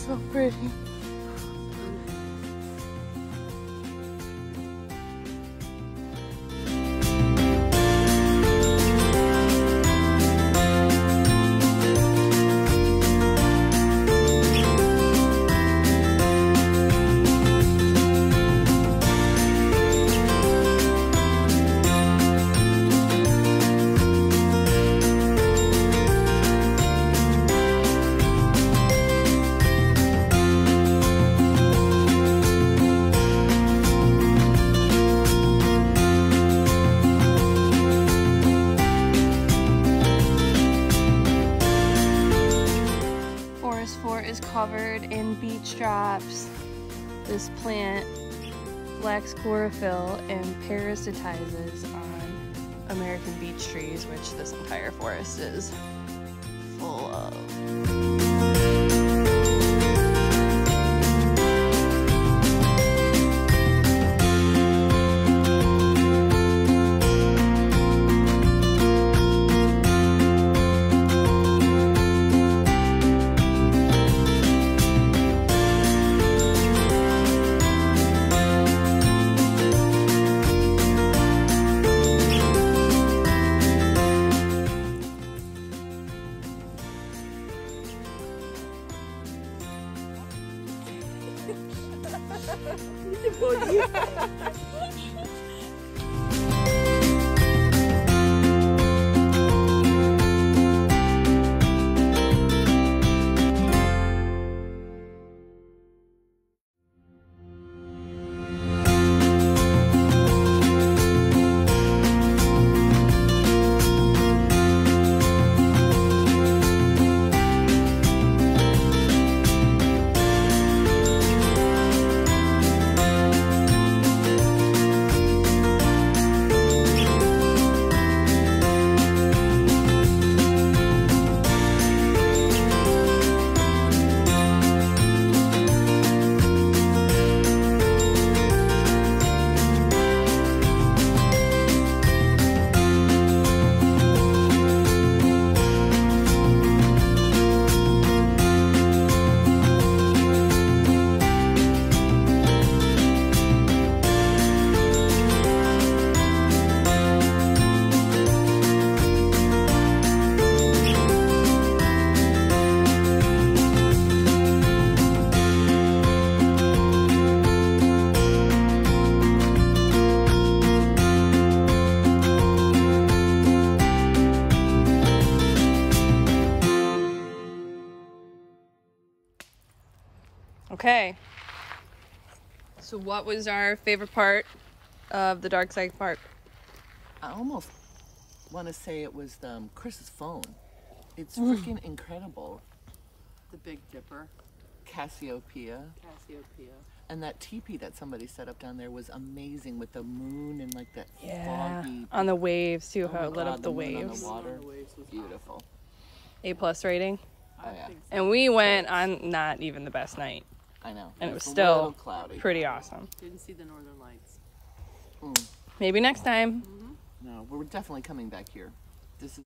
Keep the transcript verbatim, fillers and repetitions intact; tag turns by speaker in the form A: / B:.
A: so pretty. Is covered in beach drops. This plant lacks chlorophyll and parasitizes on American beech trees, which this entire forest is full of. Okay, so what was our favorite part of the Dark Side Park?
B: I almost want to say it was um, Chris's phone. It's freaking incredible.
A: The Big Dipper.
B: Cassiopeia.
A: Cassiopeia.
B: And that teepee that somebody set up down there was amazing with the moon and like that
C: yeah.
B: foggy.
C: On the waves too,
B: oh
C: how it lit
B: God,
C: up the,
B: the
C: waves.
B: On the water.
A: On the waves was
B: Beautiful.
A: awesome.
C: A plus rating.
B: Oh yeah.
A: So.
C: And we went on not even the best night.
B: I know.
C: And it was,
B: it was
C: still
B: cloudy.
C: pretty awesome.
A: Didn't see the northern lights.
B: Mm.
C: Maybe next time.
A: Mm-hmm.
B: No, we're definitely coming back here. This is